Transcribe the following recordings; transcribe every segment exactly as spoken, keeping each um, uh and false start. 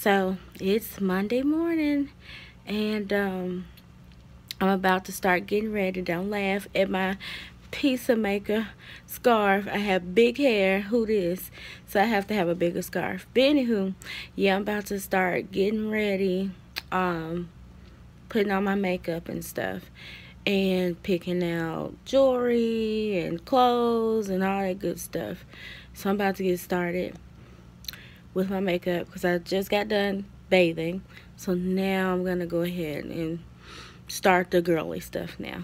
So it's Monday morning, and um, I'm about to start getting ready. Don't laugh at my pizza maker scarf. I have big hair. Who this? So I have to have a bigger scarf. But anywho, yeah, I'm about to start getting ready, um, putting on my makeup and stuff, and picking out jewelry and clothes and all that good stuff. So I'm about to get started with my makeup because I just got done bathing. So now I'm gonna go ahead and start the girly stuff now.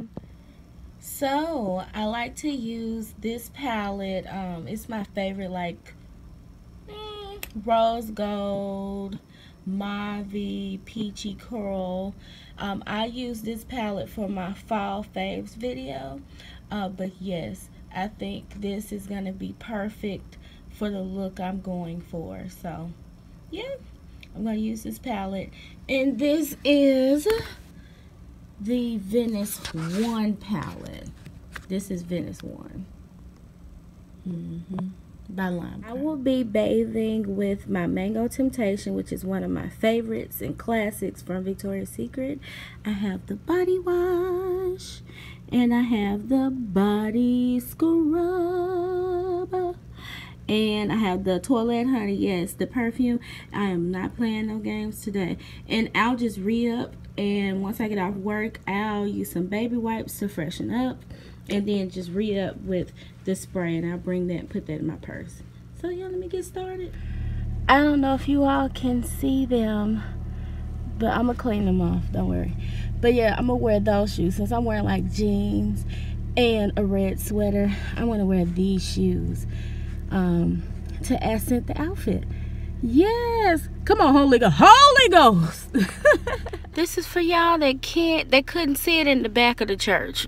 So I like to use this palette. Um, it's my favorite, like mm, rose gold, mauve, peachy coral. Um, I use this palette for my fall faves video. Uh, but yes, I think this is gonna be perfect for the look I'm going for. So yeah, I'm gonna use this palette, and this is the Venice one palette. This is Venice one. Mm-hmm. By Lime. I will be bathing with my Mango Temptation, which is one of my favorites and classics from Victoria's Secret. I have the body wash, and I have the body scrub, and I have the Toilette Honey. Yes, the perfume. I am not playing no games today. And I'll just re-up, and once I get off work, I'll use some baby wipes to freshen up, and then just re-up with the spray, and I'll bring that and put that in my purse. So yeah, let me get started. I don't know if you all can see them, but I'm gonna clean them off, don't worry. But yeah, I'm gonna wear those shoes. Since I'm wearing like jeans and a red sweater, I'm gonna wear these shoes um to accent the outfit. Yes, come on, Holy Ghost, Holy Ghost. This is for y'all that can't that couldn't see it in the back of the church.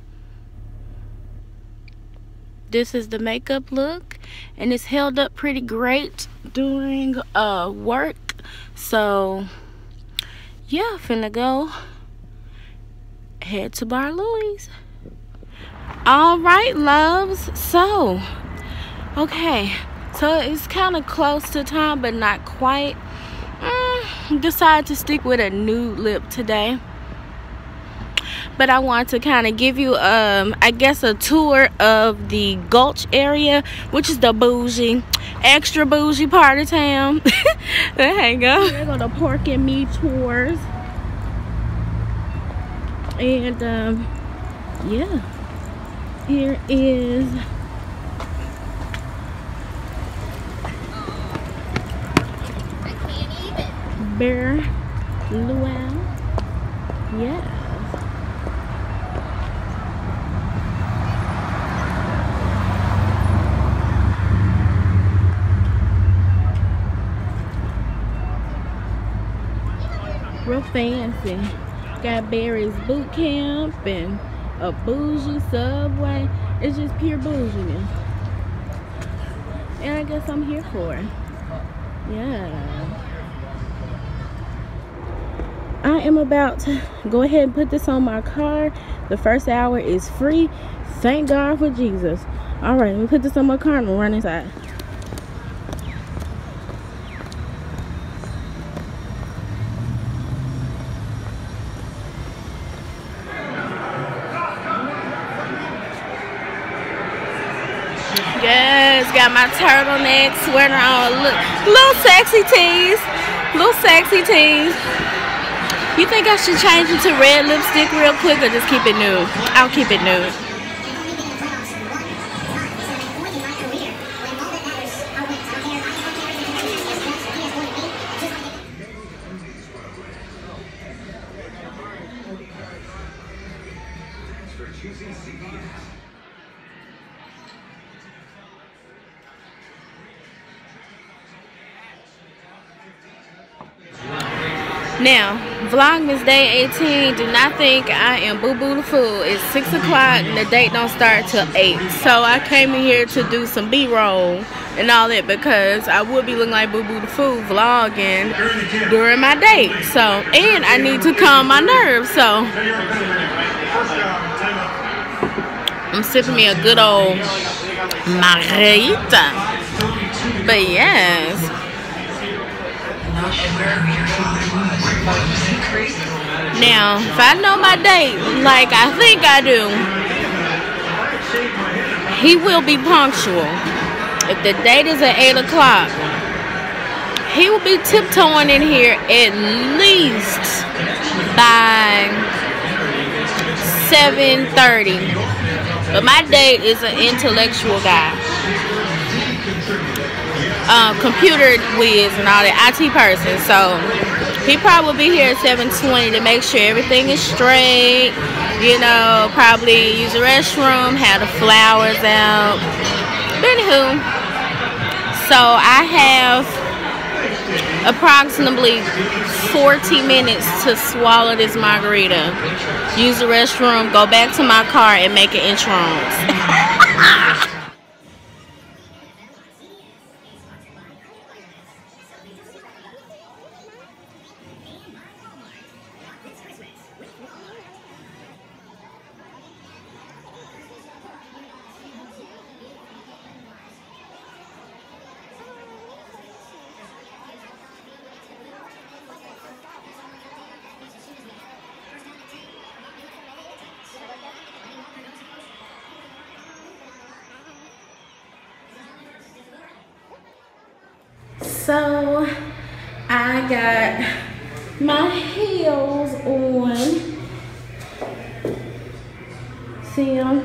This is the makeup look, and it's held up pretty great during uh work. So yeah, finna go head to Bar Louie's. All right, loves. So okay, so it's kind of close to time, but not quite. Mm, decided to stick with a nude lip today, but I want to kind of give you, um, I guess, a tour of the Gulch area, which is the bougie, extra bougie part of town. There you go. We're going to Pork and Me tours, and um, yeah, here is Bar Louie. Yes. Real fancy. Got Barry's Boot Camp and a bougie Subway. It's just pure bouginess, and I guess I'm here for it. Yeah. I am about to go ahead and put this on my car. The first hour is free. Thank God for Jesus. All right, let me put this on my car and run inside. Yes, got my turtleneck sweater on. Look, little sexy tees. Little sexy tees. You think I should change it to red lipstick real quick, or just keep it nude? I'll keep it nude. Now, Vlogmas day eighteen. Do not think I am boo boo the fool. It's six o'clock and the date don't start till eight. So I came in here to do some B-roll and all that, because I would be looking like boo boo the fool vlogging during my date. So, and I need to calm my nerves. So I'm sipping me a good old margarita. But yes, Now, if I know my date, like I think I do, he will be punctual. If the date is at eight o'clock, he will be tiptoeing in here at least by seven thirty. But my date is an intellectual guy. Uh, computer whiz and all that, I T person. So he probably be here at seven twenty to make sure everything is straight. You know, probably use the restroom, have the flowers out. But anywho, so I have approximately forty minutes to swallow this margarita, use the restroom, go back to my car, and make an entrance. So I got my heels on. See them?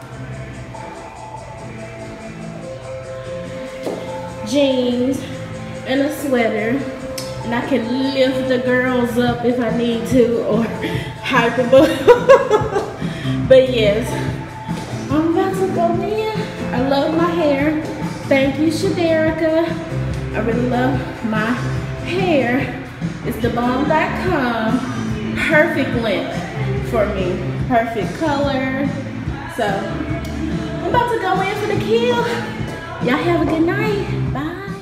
Jeans and a sweater. And I can lift the girls up if I need to, or hype them up. But yes, I'm about to go in. I love my hair. Thank you, Shaderica. I really love my hair. It's the bomb dot com. Perfect length for me. Perfect color. So, I'm about to go in for the kill. Y'all have a good night. Bye.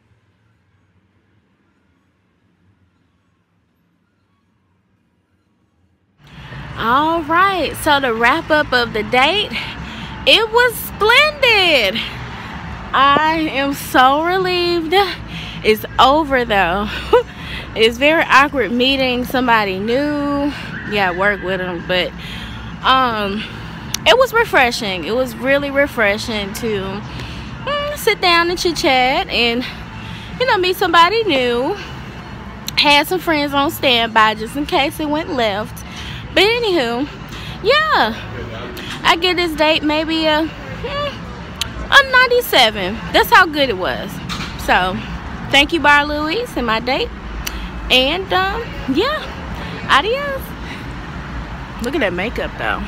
All right. So, the wrap up of the date, it was splendid. I am so relieved it's over though. It's very awkward meeting somebody new. Yeah, I work with them, but um it was refreshing. It was really refreshing to mm, sit down and chit chat and, you know, meet somebody new. Had some friends on standby just in case it went left. But anywho, yeah, I give this date maybe a mm, a ninety-seven. That's how good it was. So, thank you, Bar Louie, and my date. And, um, yeah, adios. Look at that makeup, though.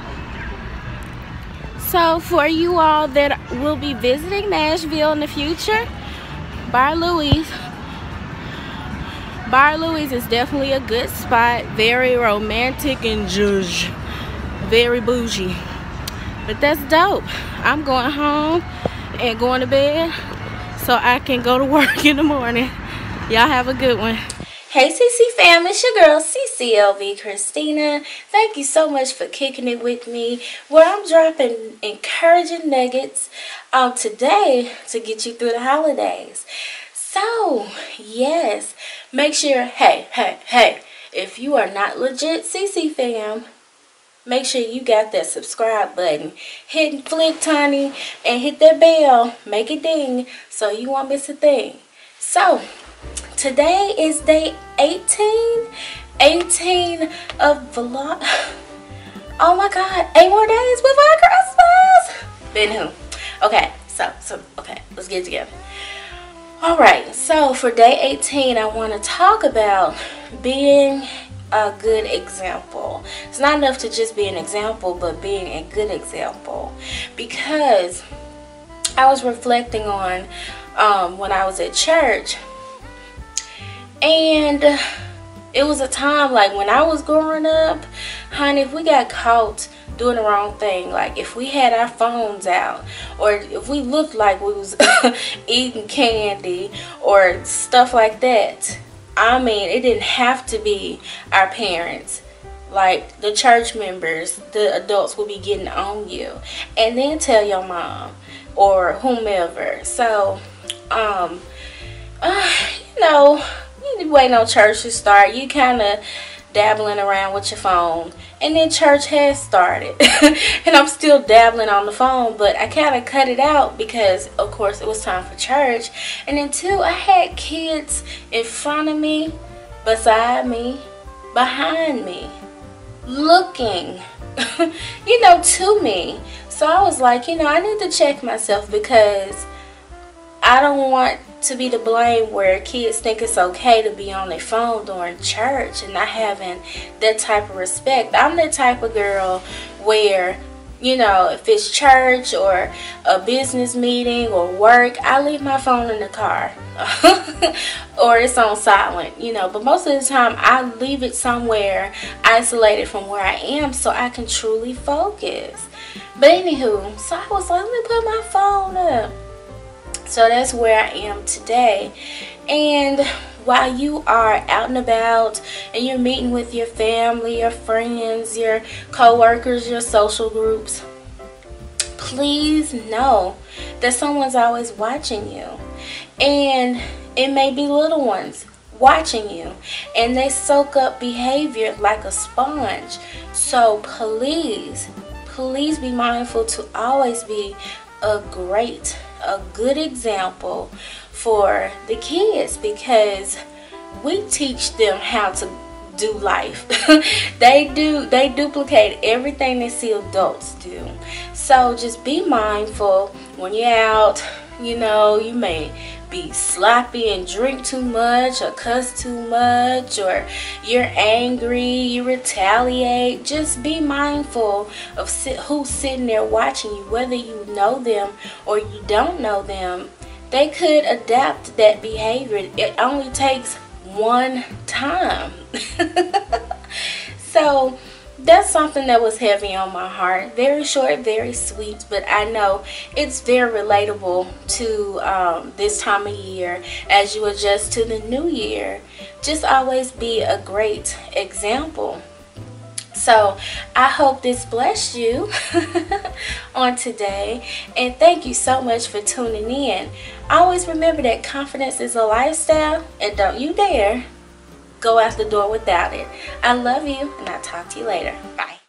So, for you all that will be visiting Nashville in the future, Bar Louie. Bar Louie is definitely a good spot. Very romantic and zhuzh. Very bougie. But that's dope. I'm going home and going to bed so I can go to work in the morning. Y'all have a good one. Hey C C fam, it's your girl C C L V Christina. Thank you so much for kicking it with me, where I'm dropping encouraging nuggets um, today to get you through the holidays. So, yes, make sure, hey, hey, hey, if you are not legit C C fam, make sure you got that subscribe button. Hit and flick, Tony, and hit that bell. Make it ding so you won't miss a thing. So, today is day eighteen. eighteen of vlog. Oh my God, eight more days before Christmas. Benhu. Okay, so, so, okay, let's get it together. All right, so for day eighteen, I want to talk about being a good example. It's not enough to just be an example, but being a good example, because I was reflecting on um, when I was at church, and it was a time like when I was growing up, honey, if we got caught doing the wrong thing, like if we had our phones out, or if we looked like we was eating candy or stuff like that, I mean, it didn't have to be our parents. Like, the church members, the adults will be getting on you. And then tell your mom or whomever. So, um, uh, you know, waiting on church to start. You kind of dabbling around with your phone, and then church has started and I'm still dabbling on the phone, but I kind of cut it out because of course it was time for church. And then two, I had kids in front of me, beside me, behind me, looking you know, to me. So I was like, you know, I need to check myself, because I don't want to be to blame where kids think it's okay to be on their phone during church and not having that type of respect. I'm the type of girl where, you know, if it's church or a business meeting or work, I leave my phone in the car or it's on silent, you know, but most of the time I leave it somewhere isolated from where I am so I can truly focus. But anywho, so I was like, let me put my phone up. So that's where I am today. And while you are out and about and you're meeting with your family, your friends, your co-workers, your social groups, please know that someone's always watching you. And it may be little ones watching you, and they soak up behavior like a sponge. So please, please be mindful to always be a great a good example for the kids, because we teach them how to do life. they do they duplicate everything they see adults do. So just be mindful when you're out. You know, you may be sloppy and drink too much or cuss too much, or you're angry, you retaliate. Just be mindful of sit, who's sitting there watching you, whether you know them or you don't know them. They could adapt that behavior. It only takes one time. So that's something that was heavy on my heart. Very short, very sweet, but I know it's very relatable to um, this time of year as you adjust to the new year. Just always be a great example. So I hope this blessed you on today, and thank you so much for tuning in. Always remember that confidence is a lifestyle, and don't you dare go out the door without it. I love you, and I'll talk to you later. Bye.